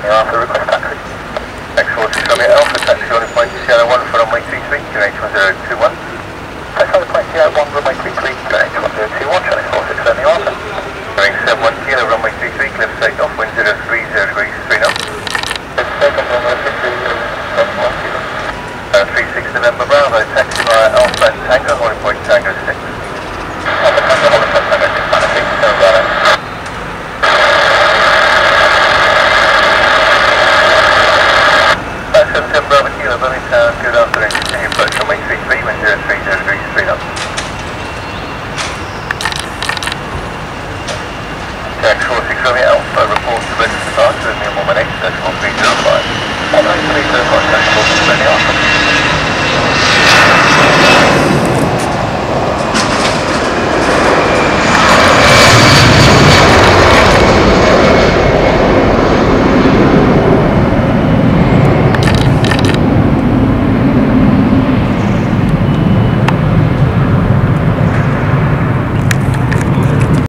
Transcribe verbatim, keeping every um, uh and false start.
Romeo Alpha, request taxi. X forty-six Romeo Alpha, taxi on point zero one for runway three three, Q H one zero two one. Taxi on point zero one, runway three three, Q H one.